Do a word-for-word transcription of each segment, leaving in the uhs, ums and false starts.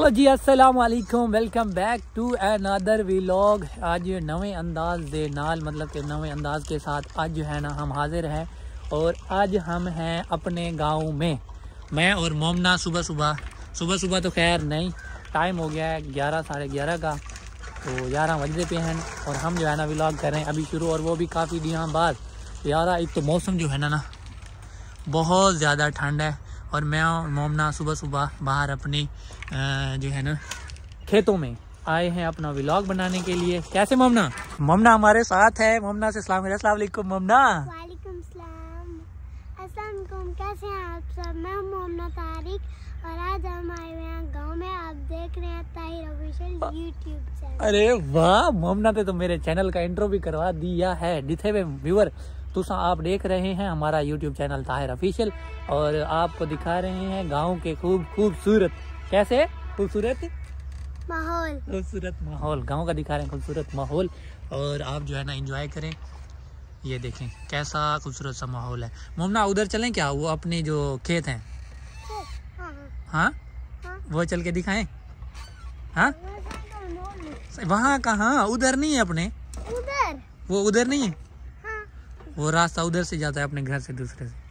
तो जी अस्सलाम वालेकुम, welcome back to another vlog. आज नवे अंदाज दे नाल मतलब कि नवे अंदाज के साथ आज जो है ना हम हाजिर हैं और आज हम हैं अपने गांव में। मैं और मोमना सुबह सुबह सुबह सुबह तो खैर नहीं, टाइम हो गया है ग्यारह साढ़े ग्यारह का, तो ग्यारह बजते पे हैं और हम जो है ना व्लॉग कर रहे हैं अभी शुरू, और वो भी काफ़ी दिनों बाद। यार एक तो मौसम जो है ना ना बहुत ज़्यादा ठंड है और मैं और मोमना सुबह सुबह बाहर अपनी जो है ना खेतों में आए हैं अपना व्लॉग बनाने के लिए। कैसे मोमना? मोमना हमारे साथ है। मोमना से सलाम। अस्सलाम वालेकुम मोमना। वालेकुम सलाम। अस्सलाम वालेकुम, कैसे हैं आप सब? मैं हूं मोमना तारिक और आज हम आए हुए हैं गांव में। आप देख रहे हैं ताहिर ऑफिशियल यूट्यूब चैनल। अरे वाह, मोमना ने तो मेरे चैनल का इंट्रो भी करवा दिया है। जिथे वे व्यूअर तो आप देख रहे हैं हमारा यूट्यूब चैनल ताहिर ऑफिशियल और आपको दिखा रहे हैं गांव के खूब खूबसूरत, कैसे खूबसूरत माहौल खूबसूरत माहौल, गांव का दिखा रहे हैं खूबसूरत माहौल। और आप जो है ना एंजॉय करें। ये देखें कैसा खूबसूरत सा माहौल है। मोमना उधर चलें क्या, वो अपने जो खेत हैं? हाँ, हाँ हाँ। वो चल के दिखाएं? हाँ वहाँ कहाँ, उधर नहीं है अपने, उधर वो उधर नहीं है। हाँ। वो रास्ता उधर से जाता है अपने घर से दूसरे से।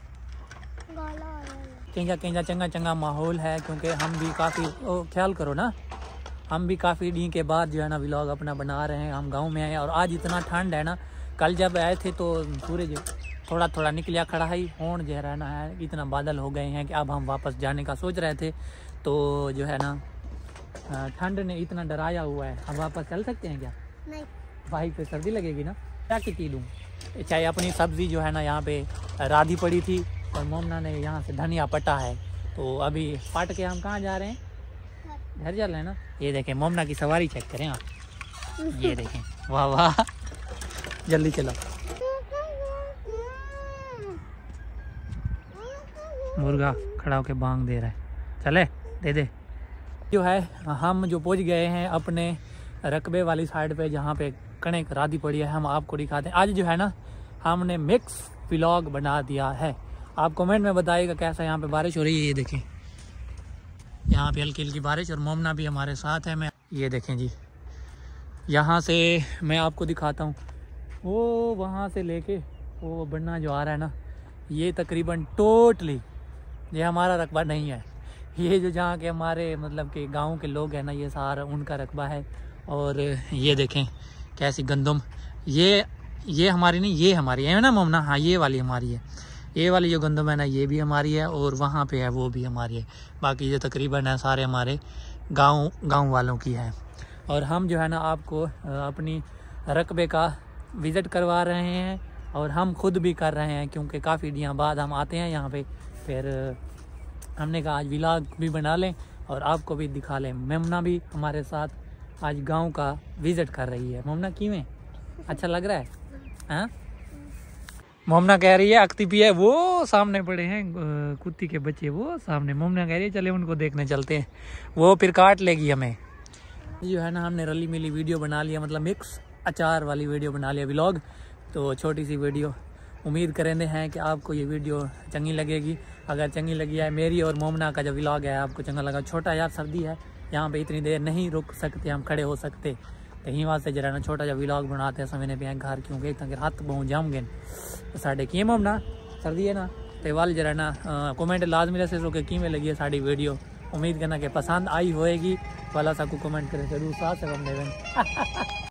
केंजा केंजा चंगा चंगा माहौल है क्योंकि हम भी काफ़ी ख्याल करो ना, हम भी काफ़ी दिन के बाद जो है ना व्लॉग अपना बना रहे हैं। हम गांव में आए और आज इतना ठंड है ना, कल जब आए थे तो सूरज थोड़ा थोड़ा निकलिया खड़ा ही होन जो रहना है, इतना बादल हो गए हैं कि अब हम वापस जाने का सोच रहे थे तो जो है ना ठंड ने इतना डराया हुआ है। हम वापस चल सकते हैं क्या? नहीं। बाइक पे सर्दी लगेगी ना। क्या की दूँ, चाहे अपनी सब्ज़ी जो है ना यहाँ पे राधी पड़ी थी और मोमना ने यहाँ से धनिया पटा है, तो अभी पट के हम कहाँ जा रहे हैं? घर जा रहे हैं ना। ये देखें मोमना की सवारी चेक करें आप, ये देखें, वाह वाह, जल्दी चलो। मुर्गा खड़ा होके बांग दे रहा है, चले दे दे। जो है हम जो पहुँच गए हैं अपने रकबे वाली साइड पे जहाँ पे कणक राधी पड़ी है, हम आपको दिखाते हैं। आज जो है ना हमने मिक्स व्लॉग बना दिया है। आप कमेंट में बताइएगा कैसा यहाँ पे बारिश हो रही है। ये देखें यहाँ पे हल्की हल्की बारिश और मोमना भी हमारे साथ है। मैं ये देखें जी, यहाँ से मैं आपको दिखाता हूँ, वो वहाँ से लेके वो बनना जो आ रहा है ना, ये तकरीबन टोटली ये हमारा रकबा नहीं है। ये जो जहाँ के हमारे मतलब कि गाँव के लोग हैं ना, ये सारा उनका रकबा है। और ये देखें कैसी गंदम, ये ये हमारी नहीं, ये हमारी है ना मोमना। हाँ ये वाली हमारी है, ये वाली जो गंदम है ना ये भी हमारी है और वहाँ पे है वो भी हमारी है। बाकी जो तकरीबन है सारे हमारे गांव गांव वालों की है। और हम जो है ना आपको अपनी रकबे का विज़िट करवा रहे हैं और हम खुद भी कर रहे हैं क्योंकि काफ़ी दिनों बाद हम आते हैं यहाँ पे। फिर हमने कहा आज व्लॉग भी बना लें और आपको भी दिखा लें। मोमना भी हमारे साथ आज गाँव का विज़िट कर रही है। मोमना क्यों है, अच्छा लग रहा है? हाँ मोमना कह रही है अख्ती भी है, वो सामने पड़े हैं कुत्ती के बच्चे वो सामने। मोमना कह रही है चले उनको देखने चलते हैं, वो फिर काट लेगी हमें। जो है ना हमने रली मिली वीडियो बना लिया, मतलब मिक्स अचार वाली वीडियो बना लिया व्लॉग। तो छोटी सी वीडियो, उम्मीद करेंगे हैं कि आपको ये वीडियो चंगी लगेगी। अगर चंगी लगी है मेरी और मोमना का जो व्लॉग है आपको चंगा लगा। छोटा यार सर्दी है यहाँ पे, इतनी देर नहीं रुक सकते हम, खड़े हो सकते कहीं वास्ते जरा ना छोटा जा व्लॉग बनाते हैं समय पे घर, क्योंकि ताकि हाथ बहु जाम गए साढ़े किए मोमना सर्दी है ना। तो वाल जरा ना कमेंट लाजमी रहे सो कि किमें लगी है साड़ी वीडियो। उम्मीद करना कि पसंद आई होएगी, वाला सा को कमेंट करें जरूर साथ से।